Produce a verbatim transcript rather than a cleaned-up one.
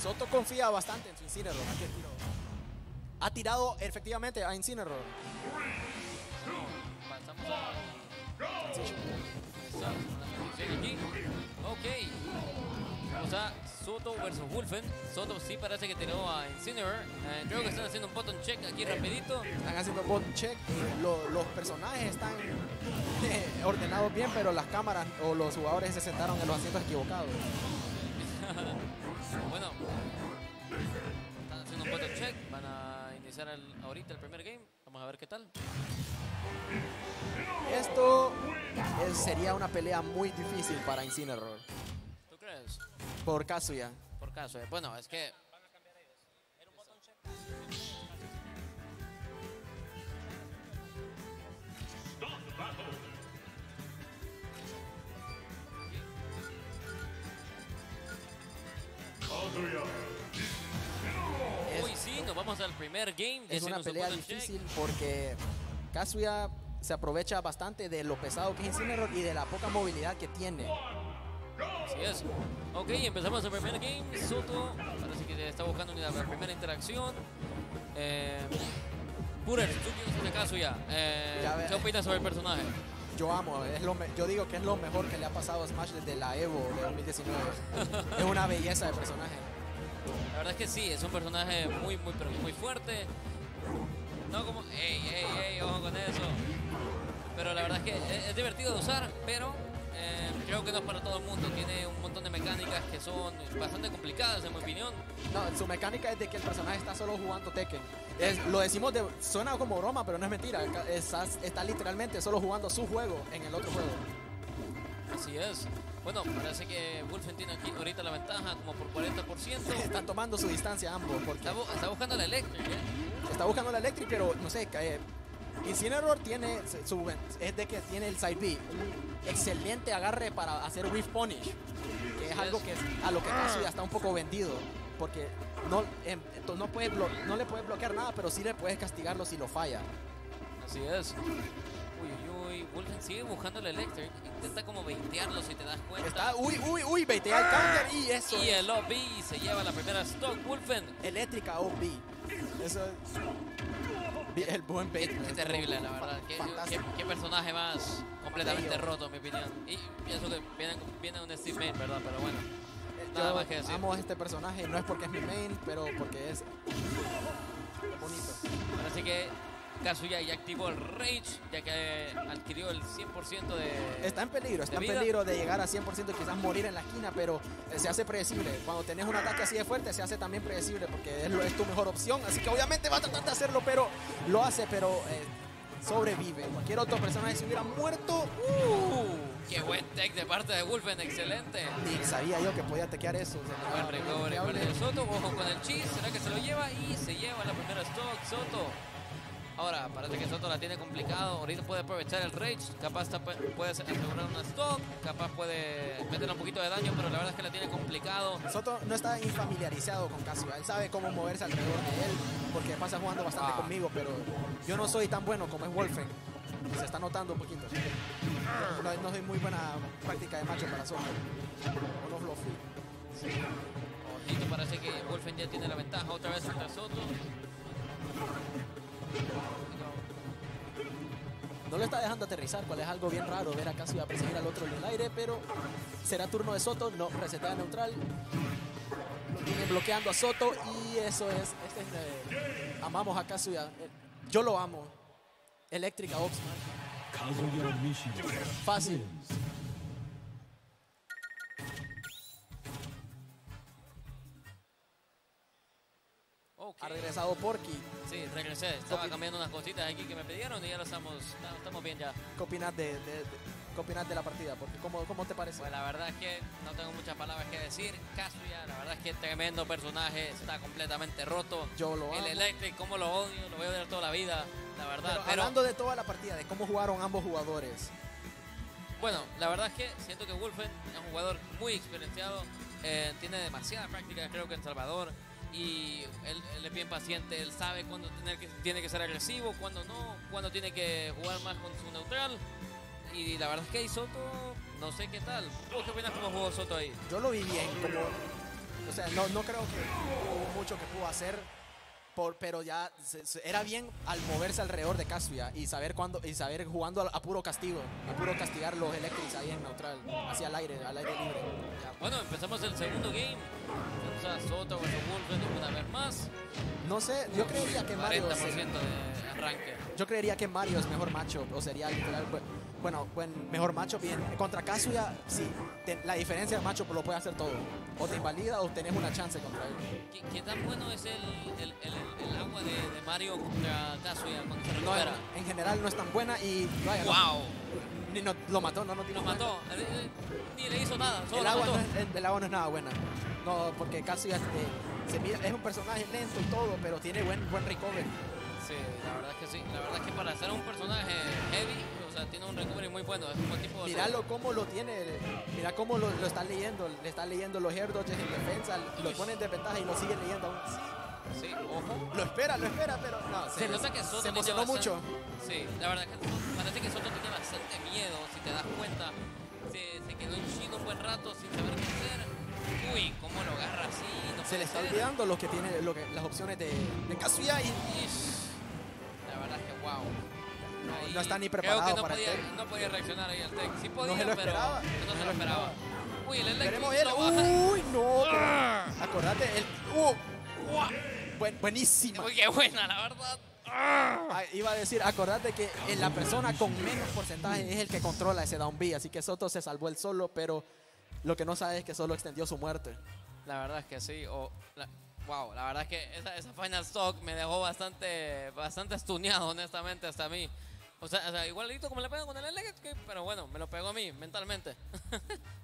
Soto confía bastante en su Incineroar. Aquí el tiro. Ha tirado efectivamente a Incineroar. Pasamos a aquí. Ok. Vamos a Soto versus Wulfen. Soto sí parece que tiró a Incineroar. Eh, creo que están haciendo un button check aquí rapidito. Están haciendo button check. Eh, lo, los personajes están eh, ordenados bien, pero las cámaras o los jugadores se sentaron en los asientos equivocados. Bueno, están haciendo un button check. Van a iniciar el, ahorita el primer game. Vamos a ver qué tal. Esto es, sería una pelea muy difícil para Incineroar. ¿Tú crees? Por Kazuya. Por caso, eh. Bueno, es que... Es, Uy, sí, nos vamos al primer game. es una pelea difícil porque Kazuya se aprovecha bastante de lo pesado que es Incineroar y de la poca movilidad que tiene. Así es. Ok, empezamos el primer game. Soto parece que está buscando una, la primera interacción. Eh, Purer, tú tienes este caso ya. Eh, Ya ve- ¿Qué opinas sobre el personaje? Yo amo, es lo me- yo digo que es lo mejor que le ha pasado a Smash desde la Evo de dos mil diecinueve. Es una belleza de personaje. La verdad es que sí, es un personaje muy, muy, pero muy fuerte. No como... ¡Ey, ey, ey! Ojo con eso. Pero la verdad es que es, es divertido de usar, pero eh, creo que no es para todo el mundo. Tiene un montón de mecánicas que son bastante complicadas, en mi opinión. No, su mecánica es de que el personaje está solo jugando Tekken. Es, lo decimos de, suena como broma, pero no es mentira. Está, está literalmente solo jugando su juego en el otro juego. Así es. Bueno, parece que Wulfen tiene aquí ahorita la ventaja como por cuarenta por ciento. Están tomando su distancia ambos porque Está, bu- está buscando la Electric, ¿eh? está buscando la Electric, pero no sé, eh, Incineroar tiene su, es de que tiene el side B, un excelente agarre para hacer Whiff Punish, que es Así algo es. que es a lo que Kazuya está un poco vendido, porque no, eh, no, puede blo- no le puedes bloquear nada, pero sí le puedes castigarlo si lo falla. Así es. Uy, uy, uy. Wulfen sigue buscando la Electric. Intenta como baitearlo si te das cuenta. Está, uy, uy, uy, baitea el counter y eso Y es el O B se lleva la primera stock. Wulfen. eléctrica O B. Eso es bi- el buen Qué, bait. qué terrible, la verdad. Qué, Fantástico. qué- qué personaje más completamente Bello. roto, en mi opinión. Y pienso que viene, viene un Steve Main, ¿verdad? Pero bueno. Eh, Nada Yo más que decir. amo a este personaje, no es porque es mi main, pero porque es bonito. Parece que Kazuya ya activó el Rage, ya que eh, adquirió el cien por ciento de... Está en peligro, está de en vida. peligro de llegar a cien por ciento y quizás morir en la esquina, pero eh, se hace predecible. Cuando tenés un ataque así de fuerte, se hace también predecible porque es, lo- es tu mejor opción. Así que obviamente va a tratar de hacerlo, pero lo hace, pero eh, sobrevive. Cualquier otro personaje se hubiera muerto. ¡Uh! ¡Qué buen tech de parte de Wulfen! ¡Excelente! Ni sabía yo que podía tequear eso. Se me Buen daba recovery muy parte de confiable. Soto. Ojo con el cheese. ¿Será que se lo lleva? Y se lleva la primera stock. Soto. Ahora, parece que Soto la tiene complicado. Ahorita puede aprovechar el Rage. Capaz está- puede asegurar una stock. Capaz puede meterle un poquito de daño, pero la verdad es que la tiene complicado. Soto no está infamiliarizado con Kazuya. Él sabe cómo moverse alrededor de él porque pasa jugando bastante Ah. conmigo, pero yo no soy tan bueno como es Wolfen. Se está notando un poquito. No, no soy muy buena práctica de macho para Soto. Uno fluffy. Ojito, parece que Wulfen ya tiene la ventaja otra vez contra Soto. No lo está dejando aterrizar, cual es algo bien raro ver a Kazuya perseguir al otro en el aire, pero será turno de Soto, no, resetea neutral. Lo tiene bloqueando a Soto y eso es, este es de- amamos a Kazuya. Eh, Yo lo amo. Eléctrica Oxman. Kazuya Mishima Fácil. wins. Ok. Ha regresado Porky. Sí, regresé. Estaba Copi- cambiando unas cositas aquí que me pidieron y ya lo estamos, no, estamos bien ya. ¿Qué opinas de, de- de- qué opinas de la partida? Porque ¿cómo, ¿Cómo te parece? Pues la verdad es que no tengo muchas palabras que decir. Kazuya, la verdad es que es tremendo personaje, está completamente roto. Yo lo amo. El Electric, como lo odio, lo voy a odiar toda la vida, la verdad. Pero Pero, hablando de toda la partida, de cómo jugaron ambos jugadores. bueno, la verdad es que siento que Wulfen es un jugador muy experienciado, eh, tiene demasiada práctica, creo que en Salvador. Y él, él es bien paciente, él sabe cuándo tener que, tiene que ser agresivo, cuándo no, cuándo tiene que jugar más con su neutral. Y la verdad es que ahí Soto, no sé qué tal. ¿Tú qué opinas cómo jugó Soto ahí? Yo lo vi bien, como O sea, no, no creo que hubo mucho que pudo hacer, por, pero ya se, se, era bien al moverse alrededor de Kazuya y saber cuándo y saber jugando a, a puro castigo, a puro castigar los Electrics ahí en neutral, hacia el aire, al aire libre. Ya, bueno, empezamos el segundo game. Tenemos a Soto versus Wolfen una vez más. No sé, yo creería que Mario... cuarenta por ciento de arranque. Yo creería que Mario es mejor matchup, o sería literal, bueno, buen, mejor matchup. Bien, contra Kazuya, sí, te, la diferencia de matchup lo puede hacer todo. O te invalida o tenés una chance contra él. ¿Qué, qué tan bueno es el, el, el, el agua de, de Mario contra Kazuya cuando se No, recupera? en, en general no es tan buena y... Vaya, ¡Wow! No, ni no, lo mató, no, no tiene Lo mató. Eh, eh, Ni le hizo nada, solo El lo agua, mató. no es, el, el agua no es nada buena. No, porque Kazuya eh, se mira, es un personaje lento y todo, pero tiene buen, buen recovery. Sí, la verdad es que sí. La verdad es que para ser un personaje heavy, o sea, tiene un recovery muy bueno. Es como tipo... Míralo cómo lo tiene, mira cómo lo, lo está leyendo, le está leyendo los air dodges en defensa, lo pone en desventaja y lo sigue leyendo aún así. Sí, ojo. Lo espera, lo espera, pero no, Se nota que Soto se tiene emocionó bastante- mucho. Sí, la verdad que parece que Soto tiene bastante miedo, si te das cuenta. Se, se quedó en chino un buen rato sin saber qué hacer. Uy, cómo lo agarra así. No Se puede le está ser. olvidando lo que tiene, lo que, las opciones de, de Kazuya y Ish. La verdad es que wow. no, Ahí no está ni creo preparado que no para podía, el tech. no podía reaccionar ahí al tech. Sí podía, se lo pero esperaba. no se lo esperaba. Uy, el Electric Veremos él. lo baja. Uy, no. Ah. pero acordate, el. Uh, buen, buenísima. Uy, qué buena, la verdad. Ah, iba a decir, acordate que eh, la persona con menos porcentaje es el que controla ese down B, así que Soto se salvó él solo, pero lo que no sabe es que solo extendió su muerte. La verdad es que sí. O la- wow, la verdad es que esa, esa Final Stock me dejó bastante, bastante estuneado, honestamente, hasta a mí. O sea, o sea, igualito como le pego con el Electric, pero bueno, me lo pegó a mí mentalmente.